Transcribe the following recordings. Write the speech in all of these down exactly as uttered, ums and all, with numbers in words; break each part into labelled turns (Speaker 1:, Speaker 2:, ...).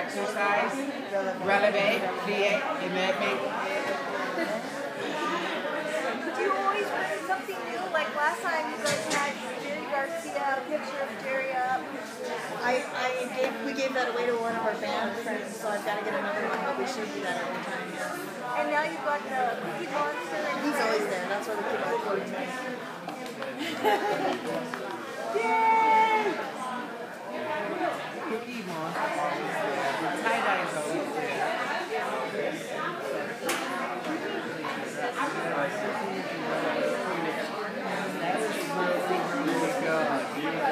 Speaker 1: exercise, releve, plie, and then make.
Speaker 2: Do you always bring something new? Like last time you guys had Jerry Garcia, a picture of Jerry up. I, I gave, we gave that away to one of our band friends, so I've got to get another one, but we should do that every time, yeah. And now you've got the Cookie Monster. And he's always there. That's why we keep on quoting him. Yay!
Speaker 1: Cookie Monster. Tie-dye's always there. That was really, really good.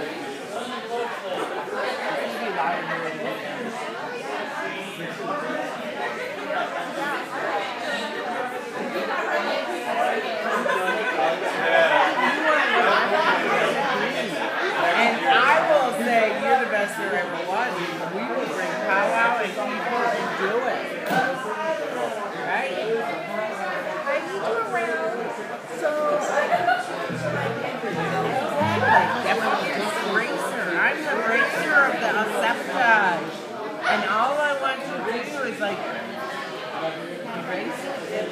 Speaker 1: And I will say, you're the best there ever was. We will bring powwow and people and do it. Right?
Speaker 2: I need you around, so I
Speaker 1: Definitely the bracer. I'm the bracer of the acceptage. And all I want you to do is like embrace it.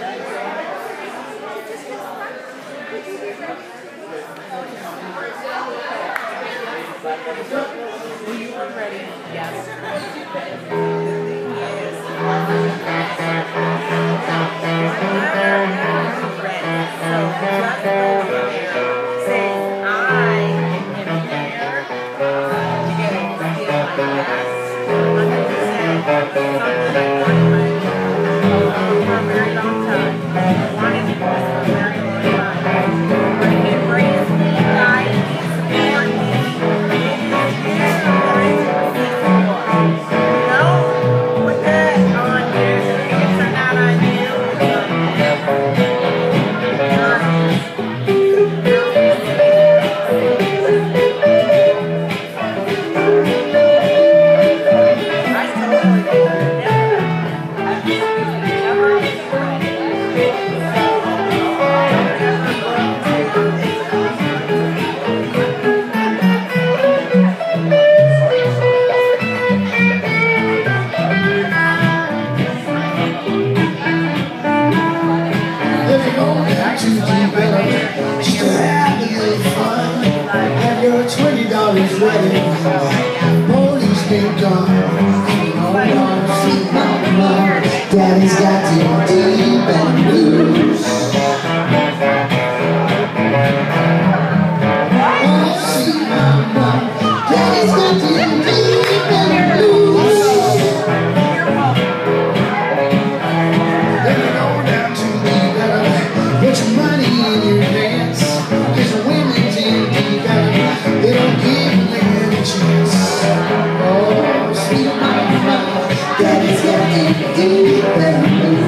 Speaker 1: Will you be ready? Yes.
Speaker 3: Police been gone. Daddy's got you deep and loose. Oh, see my mom. Daddy's got you deep and loose. Then you go down to the gutter, get your money in your pants. Cause the women's in the gutter, they don't give men a chance. Oh, sweet mama, daddy's got you deep and loose.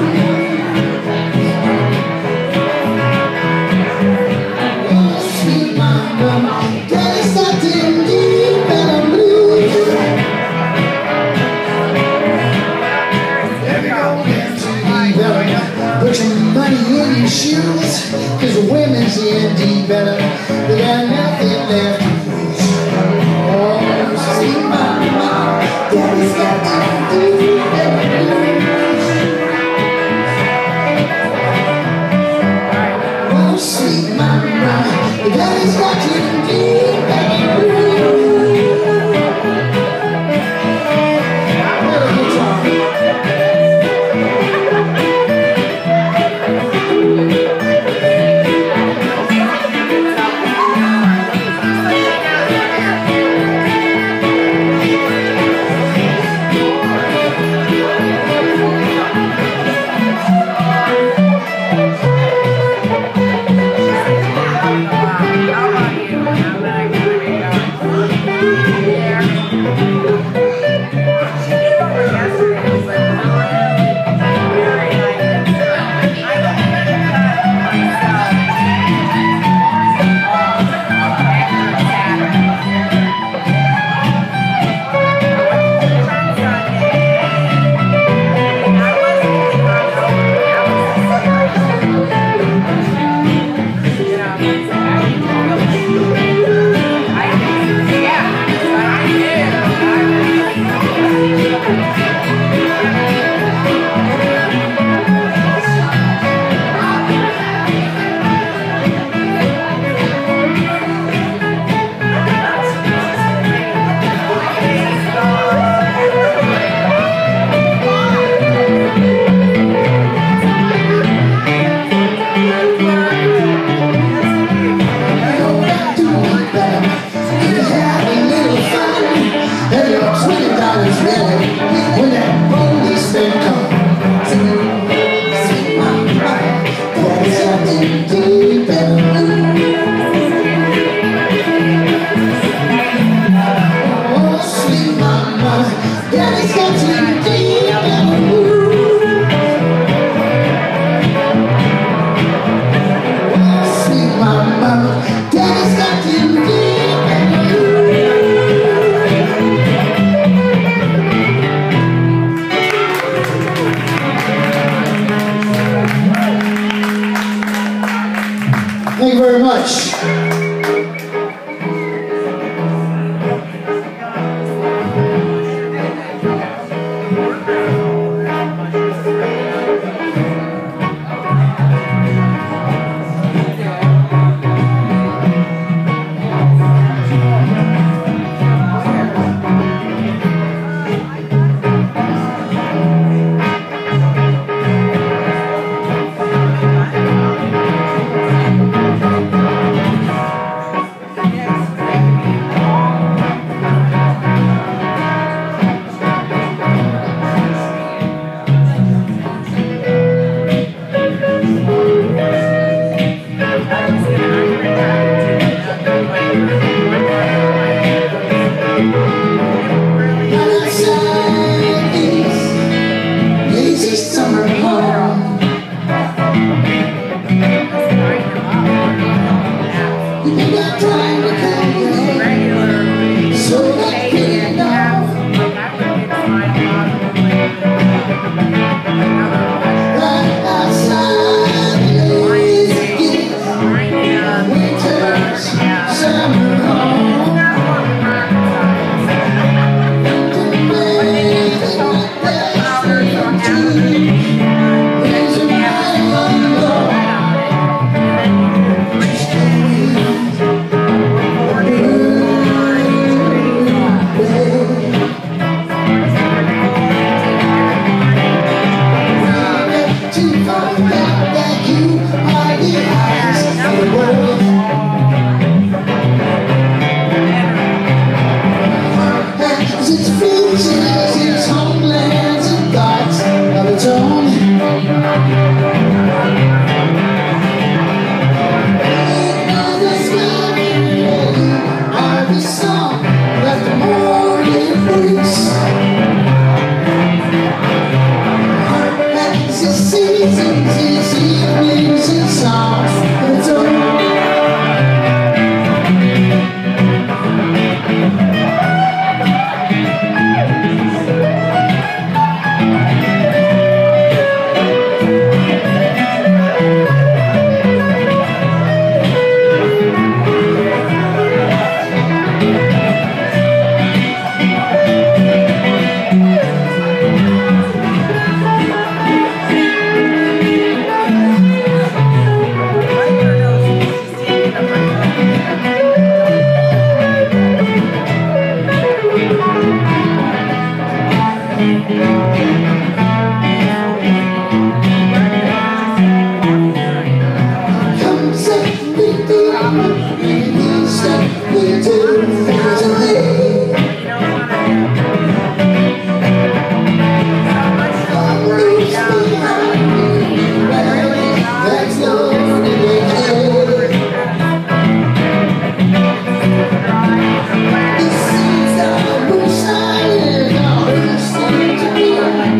Speaker 3: Shining, all the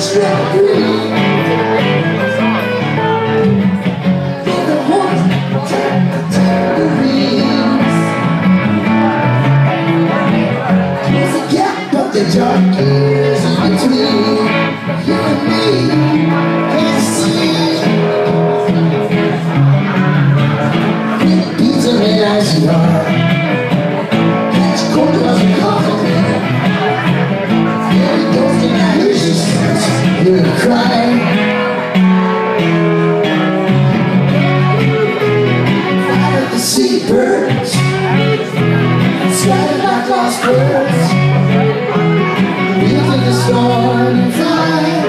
Speaker 3: strawberry. You're the one tambourines. There's a gap of the dark years in between you and me. Can't see. It beats a man as you are. Catch cold as you coffee. Yeah, it goes in that issue. You're gonna cry. Fly with the seabirds. Scattered like lost birds. Wheels in the storm and fly.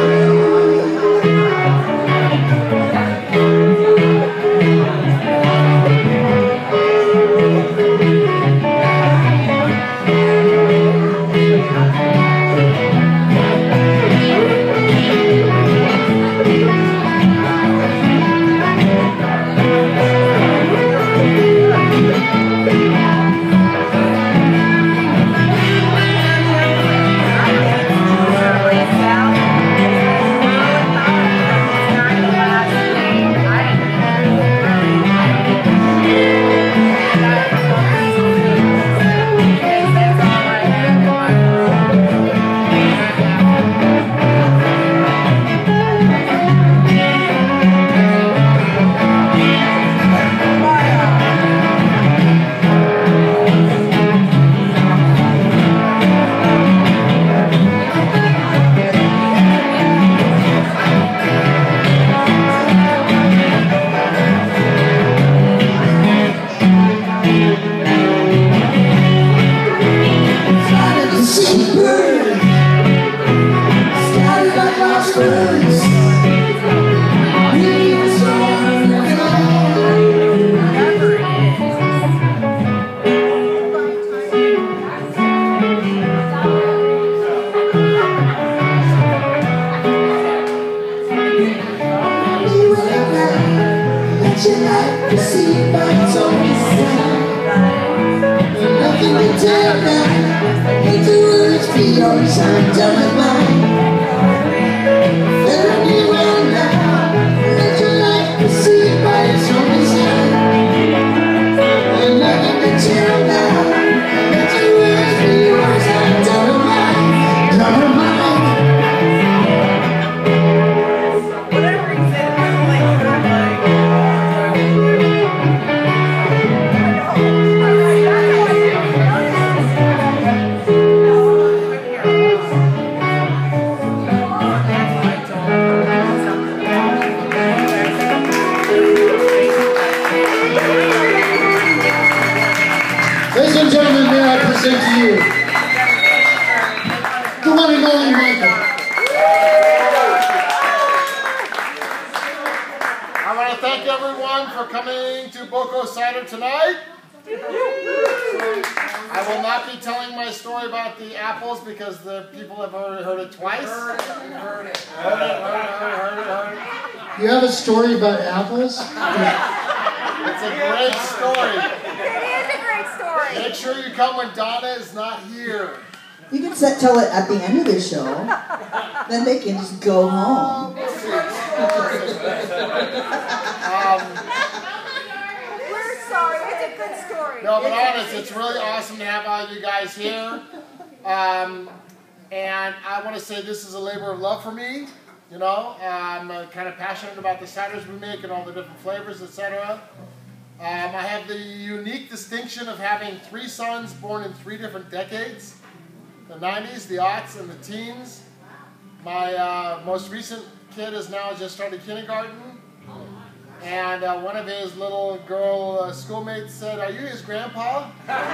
Speaker 3: Ladies and gentlemen, may I present to you the one and only Michael.
Speaker 4: I want to thank everyone for coming to Boco Cider tonight. I will not be telling my story about the apples because the people have already heard it twice. Heard it, heard it, heard it, heard it, heard it.
Speaker 3: You have a story about apples?
Speaker 4: It's a great story.
Speaker 2: It is a great story.
Speaker 4: Make sure you come when Donna is not here.
Speaker 5: You can set, tell it at the end of the show. Then they can just go home.
Speaker 4: um,
Speaker 2: We're sorry. It's a good story.
Speaker 4: no, but honest, it's really awesome to have all you guys here. Um, and I want to say this is a labor of love for me. You know, I'm uh, kind of passionate about the ciders we make and all the different flavors, et cetera. Um, I have the unique distinction of having three sons born in three different decades. The nineties, the aughts, and the teens. My uh, most recent kid has now just started kindergarten. And uh, one of his little girl uh, schoolmates said, "Are you his grandpa?"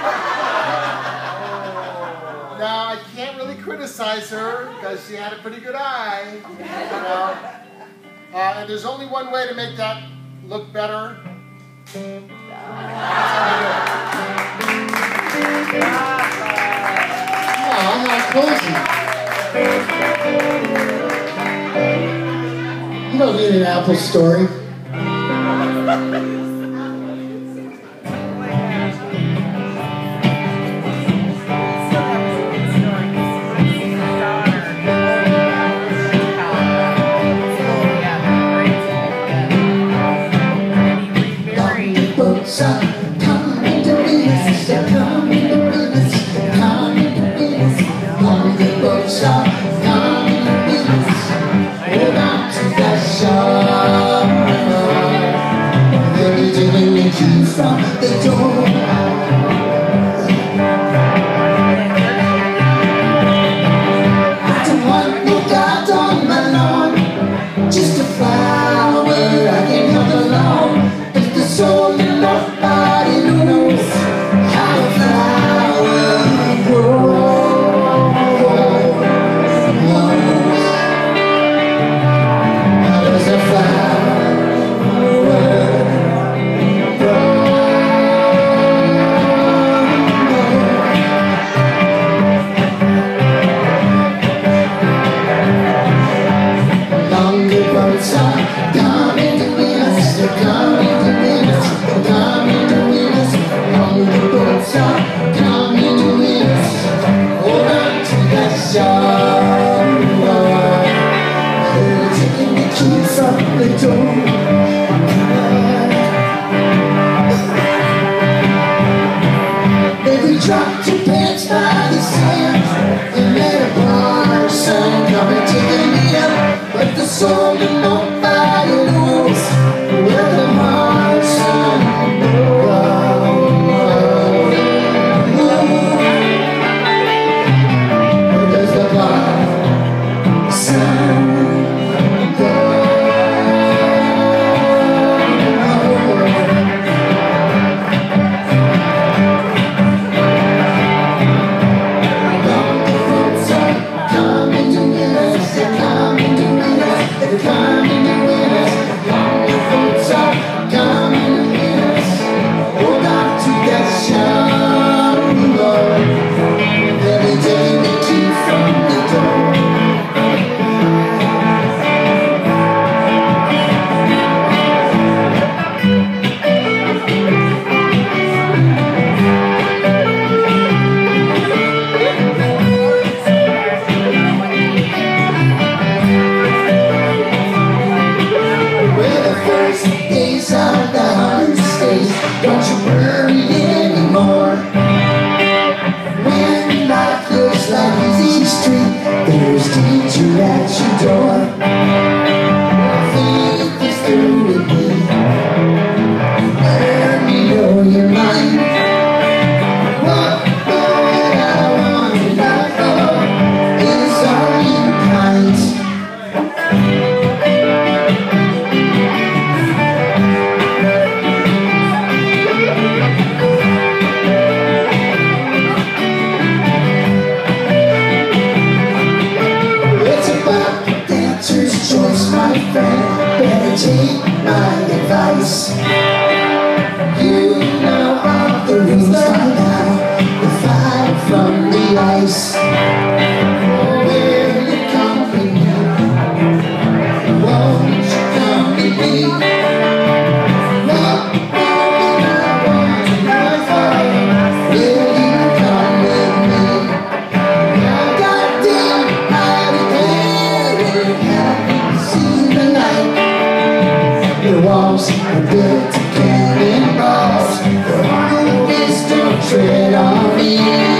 Speaker 4: Now, I can't really criticize her because she had a pretty good eye. You know? uh, and there's only one way to make that look better.
Speaker 3: Oh, how cozy. You don't need an apple story. so that nobody knows where the hearts go. There's the black sun. Don't you worry anymore. When life looks like an easy street, there's danger at your door. Faith is through with me. Let me know your mind. What more I want in life for is all you kind. Better take my advice. You know all the rules by now. The fire from the ice. Where you come with me? Won't you come with me? What more I want in life for? Will you come with me? I got down by the clear and haven't seen the light. The walls are built to cannonballs. The heart is don't tread on me.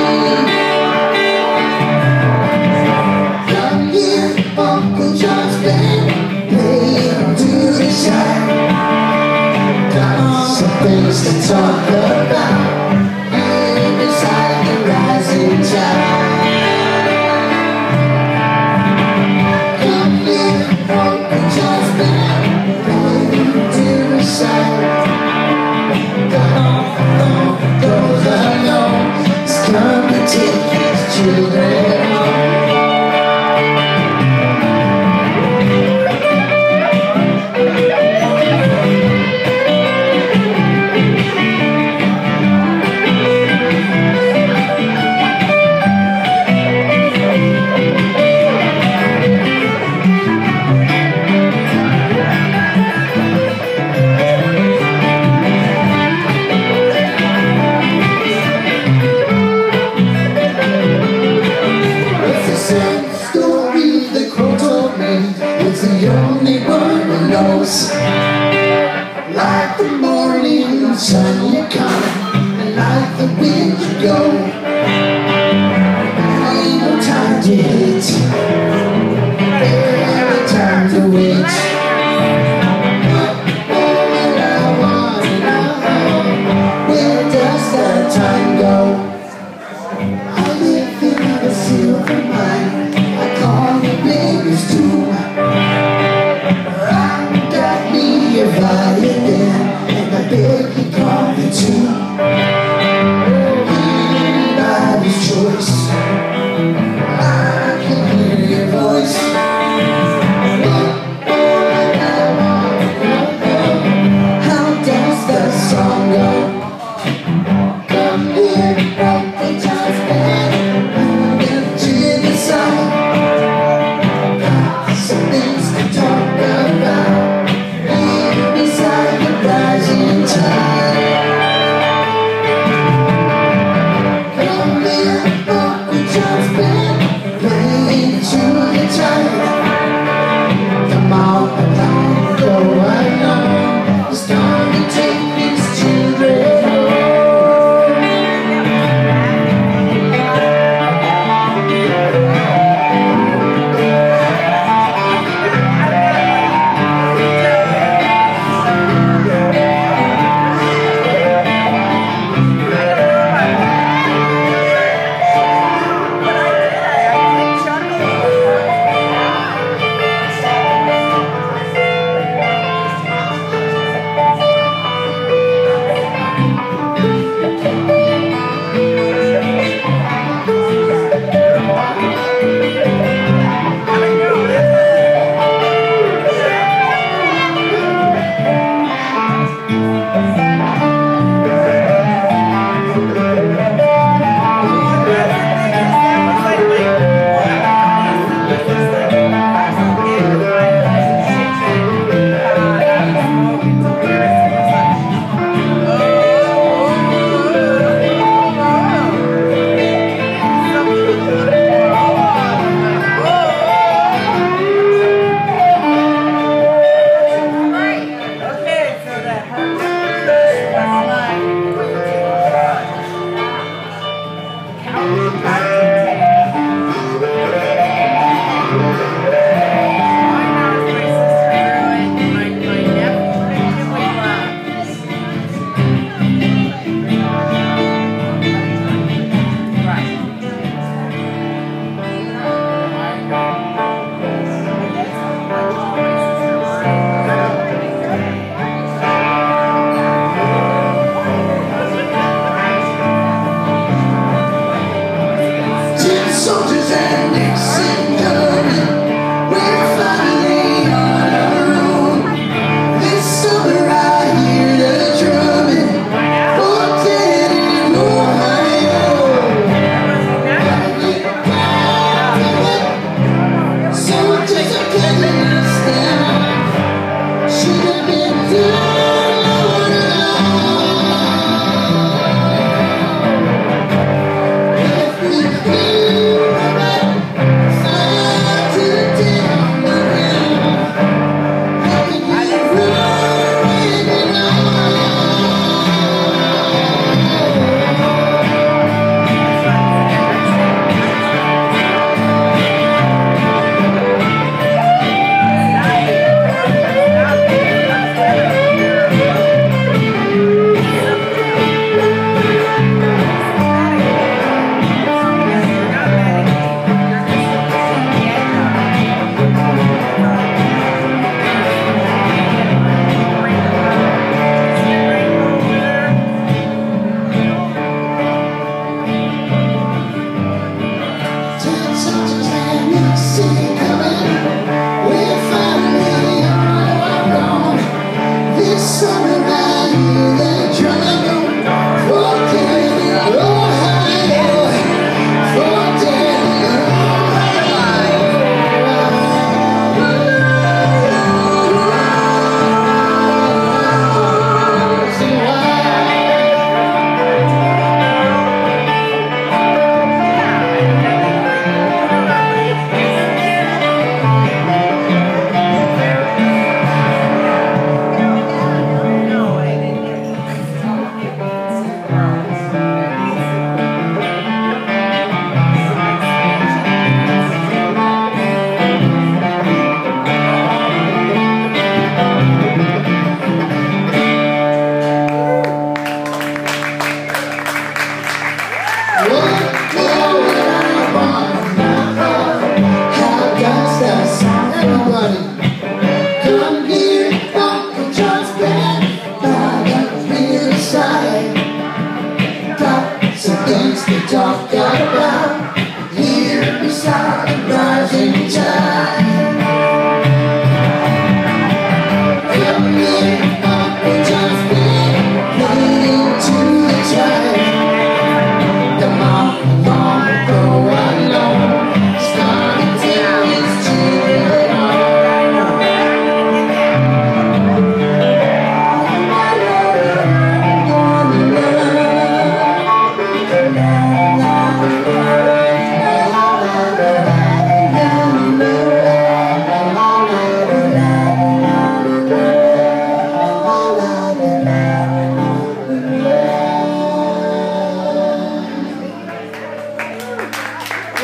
Speaker 3: Come here, Uncle John's band, play to the side. Got some things to talk about here beside the rising tide. Come here, Uncle John's band. Those I know is come to take his children home.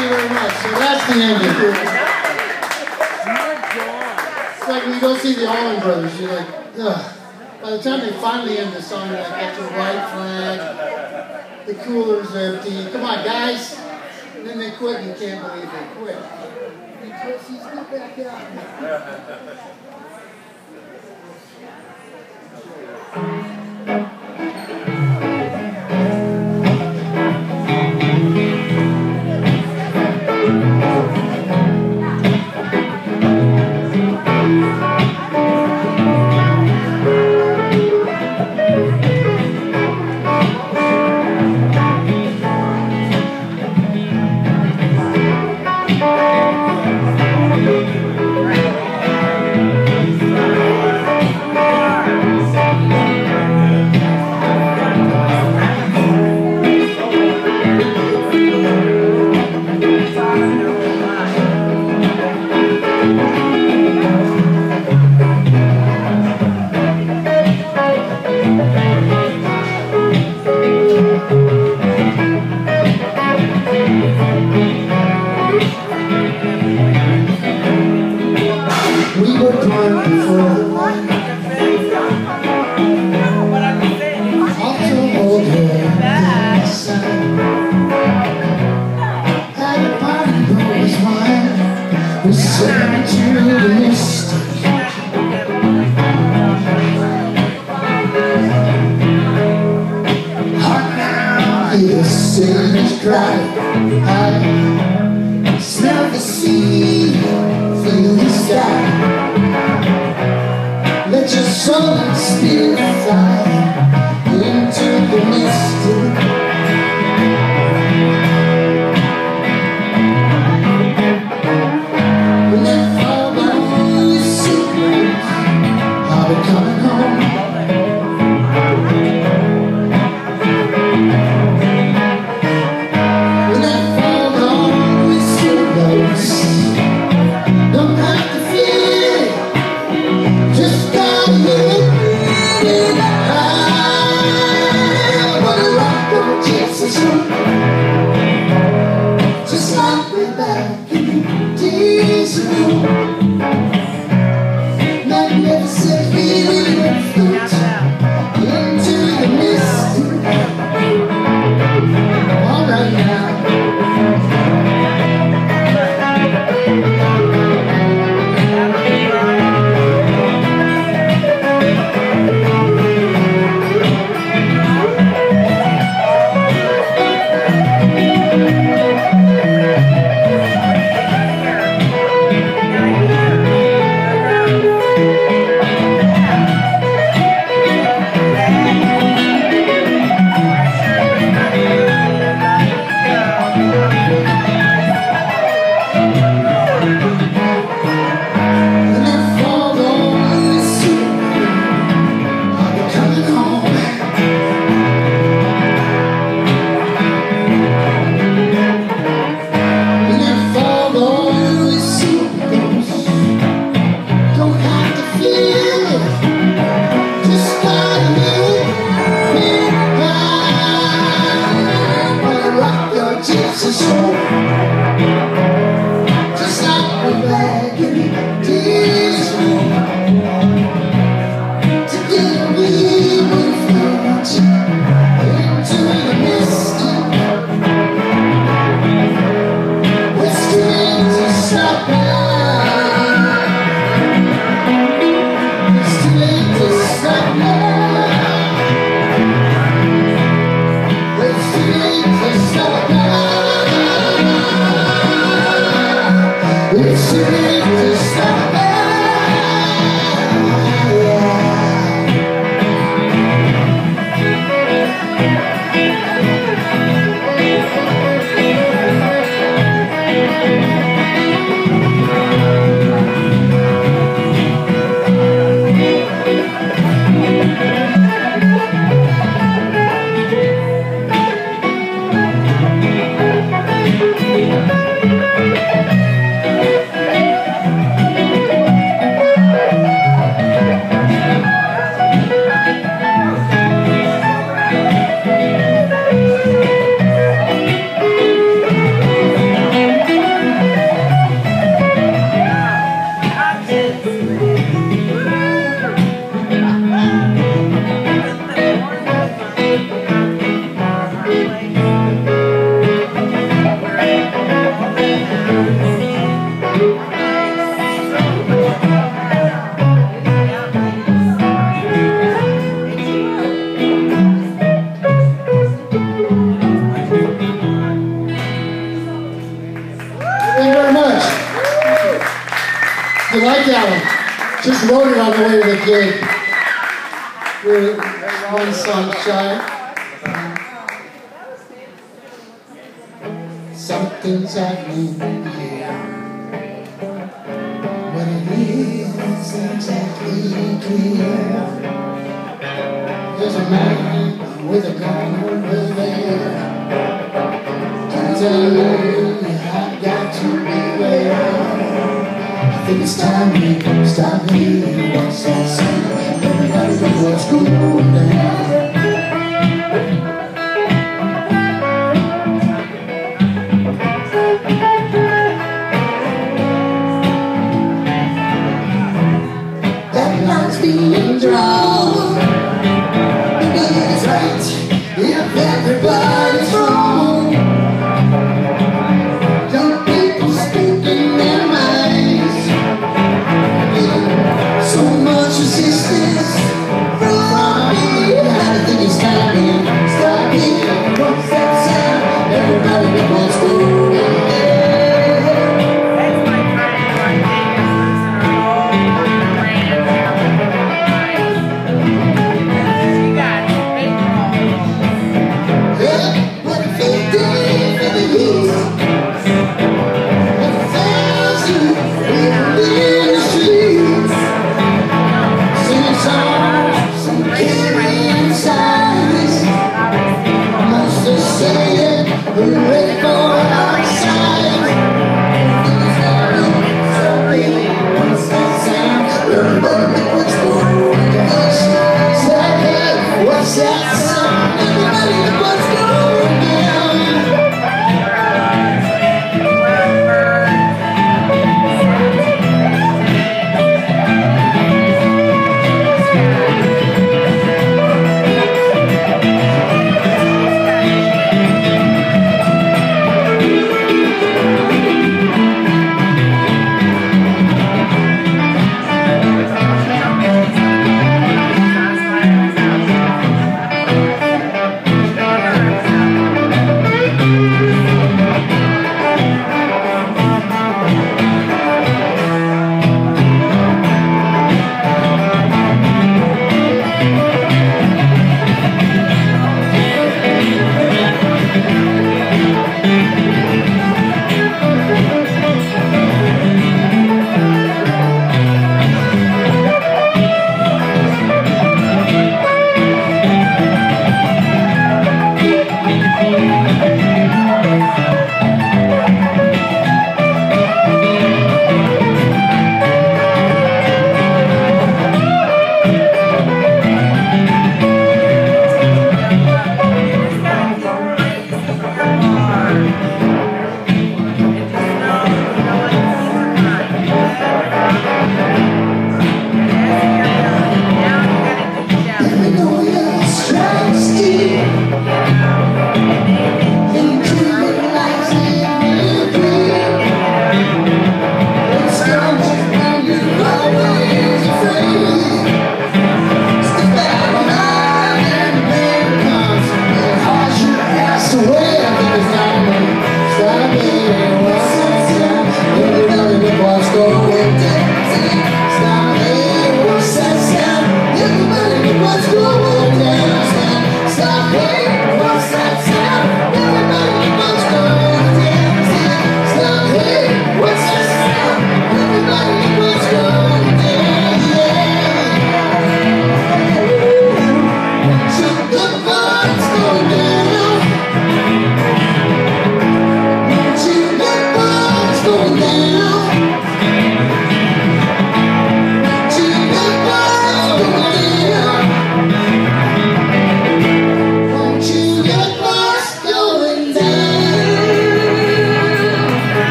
Speaker 3: you very much. So that's the ending. It's like when you go see the Allman Brothers, you're like, ugh. By the time they finally end the song, you're like, that's your white flag, the cooler's empty. Come on, guys. And then they quit, and you can't believe they quit. Because he's not back out. You like that one? Just wrote it on the way to the gig. We're one song shy. Something's happening here. What it is exactly clear. There's a man with a gun over there. Can't tell you, I've got to beware. I think it's time we stop here once and see. Everybody know what's going down. That line's being drawn. Maybe it's right if everybody's wrong. Young people speaking their minds. So much resistance from me. I think it's time to stop.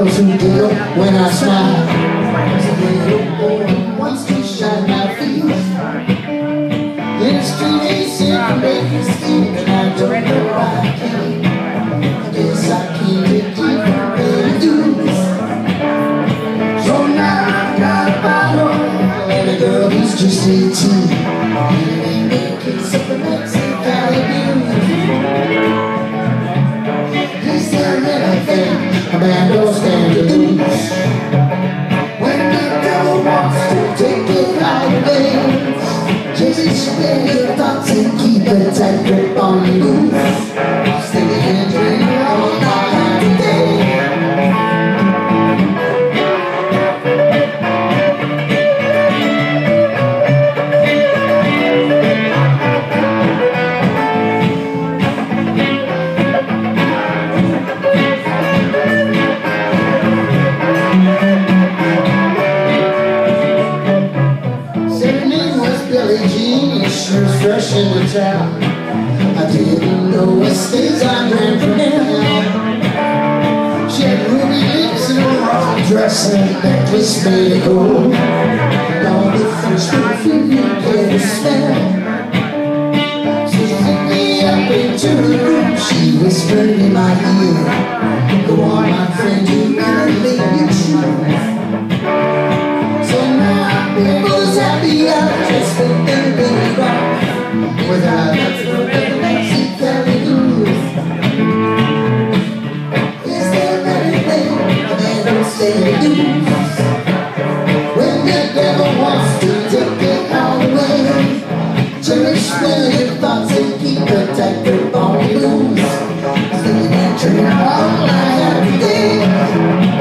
Speaker 3: girls who giggle when I smile. There's a little boy who wants to shine my face. In the street he said to make me scheme, and I don't know why I can't. I guess I can't get deeper than do. So now I've got a bottle and a girl who's just eighteen. And in the case of the Mexican Caribbean, is there anything a man don't stand to lose? When the devil wants to take it out of veins, just spare your thoughts and keep a tight grip on the loose. Stay and drink all night today. Fresh in the town, I didn't know what states I ran from him. She had ruby lips and a long dress and a necklace made of gold. And all the French perfume you can smell. She took me up into her room, she whispered in my ear, go on my friend, you really made you true. So now I'm people's happy, I'm just a baby rock. Without a foot of the Mexican blues. Is there anything a man don't stay to do? When the devil wants to take it all away, cherish well your thoughts and keep a tight grip on the blues. Singing and turning all night every day.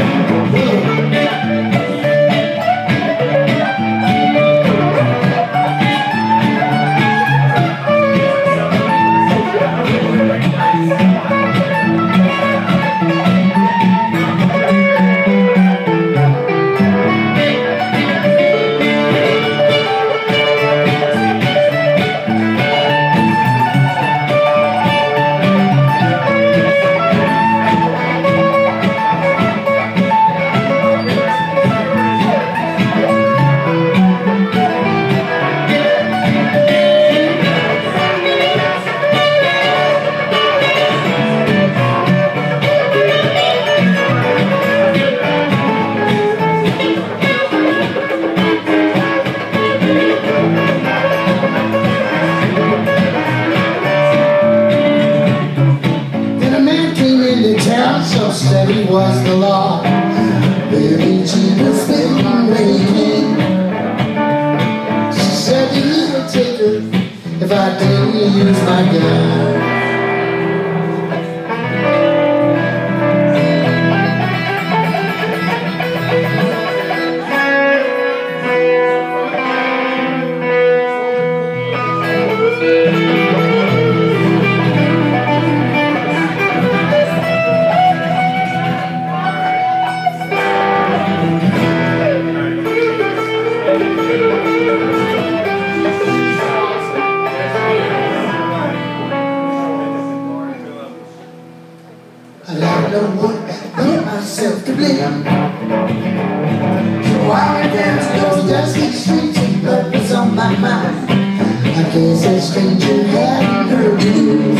Speaker 3: Steady was the law, Billie Jean was spitting rain. She said you would take her if I didn't use my gun. Myself to blame. So I danced those dusty streets and blood was on my mind. I guess that stranger hadn't heard the news.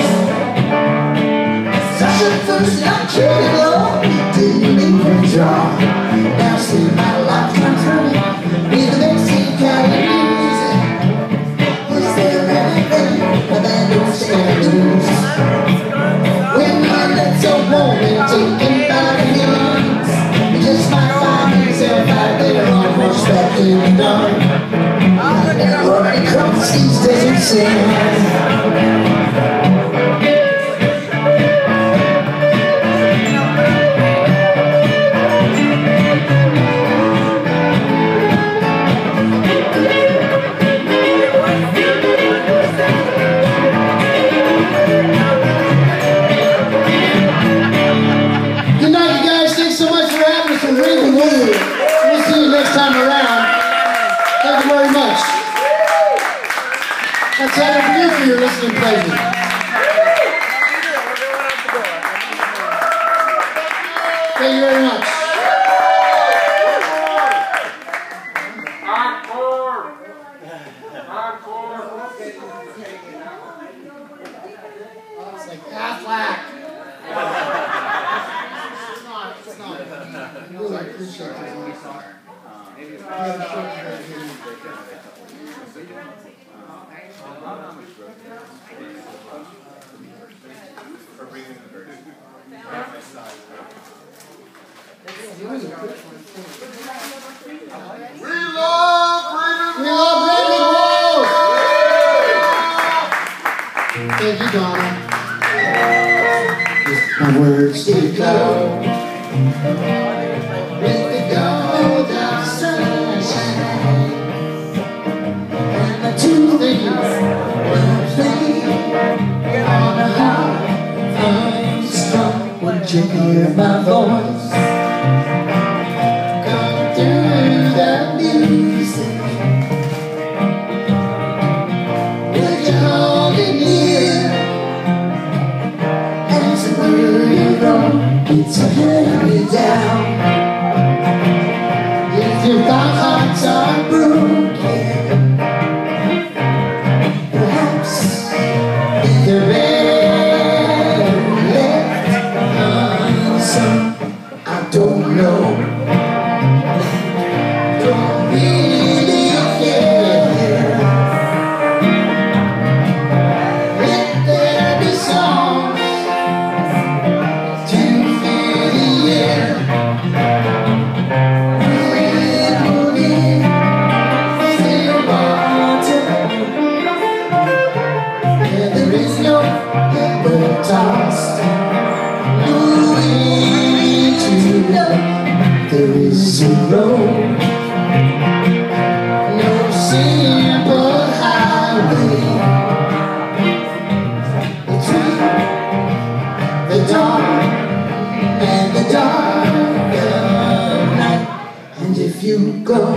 Speaker 3: Such a first I treated low, didn't even draw. Now see my life turning with the Mexican Caribbean. Is there anything a man don't stand to lose? When my lips are warm and taken by the hands, you just might find yourself out there on horseback in the dark. And running across these desert sands. That's all for you for your listening pleasure. Thank you very much.
Speaker 4: Encore! Encore!
Speaker 3: It's like Aflac. It's not, it's not. I really appreciate it. Yeah, sure.
Speaker 4: We love
Speaker 3: We love Raven Wolf! Thank you, Donna. Just my words to go. With the gold of sunshine. And the two things will play on a heart unstrung. Would you hear my voice? Come through the music. Would you hold it near? As a word wrong, it's a hand me down. If your hearts are broken, perhaps they're better left unsung. I don't know. Don't really care. Let there be songs to fill the air. Little in still water. And there is no ever tossed. No way to know. There is a road. No simple highway between the dawn and the dark of night. And if you go,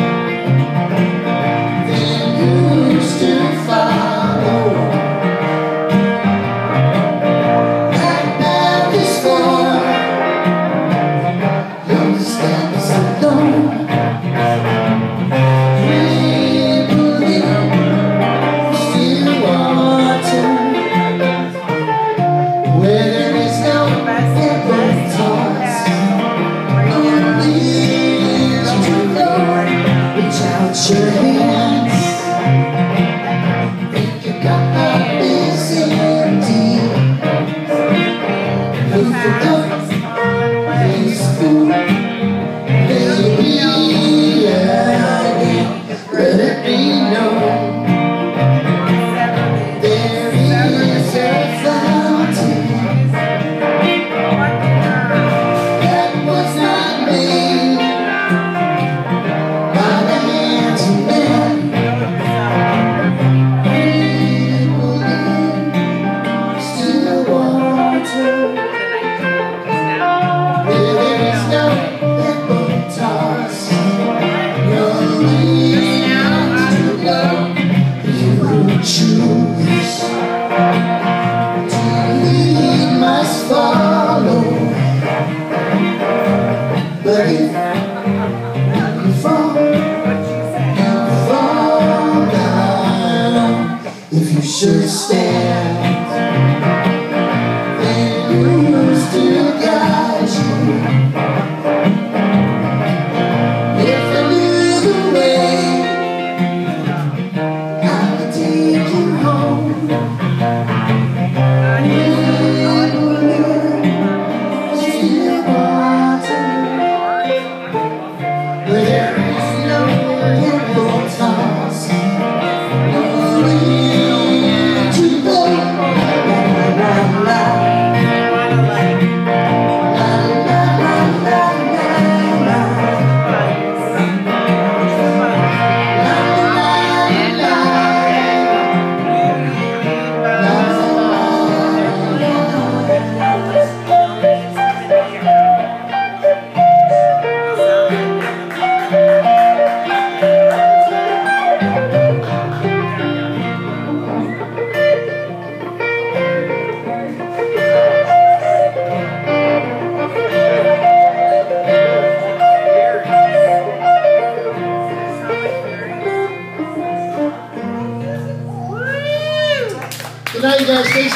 Speaker 3: then you still follow. That path is for your steps alone. Your hands, think you got that busy deal. If you don't, please fool. Baby, again, let it be known. There is a fountain that was not made by the hands of men. People in still water.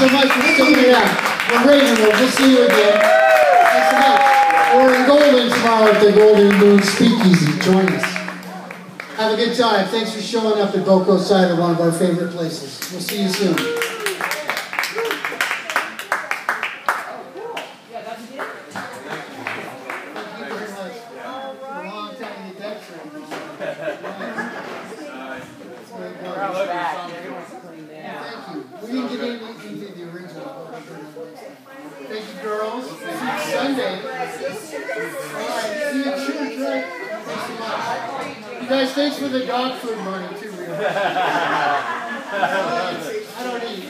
Speaker 3: so much for sticking it out. We're Ravenwood. We'll see you again. Thanks so much. We're in Golden tomorrow at the Golden Moon Speakeasy. Join us. Have a good time. Thanks for showing up at Boco Cider, one of our favorite places. We'll see you soon. We didn't get any into the original. Thank you, girls. See you Sunday. All right, see you at church, right? Thanks so much. You guys, thanks for the dog food money, too. I don't eat.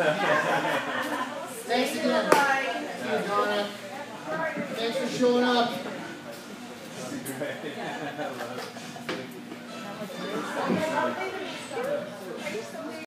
Speaker 3: Thanks again. See you, Donna. Thanks for showing up.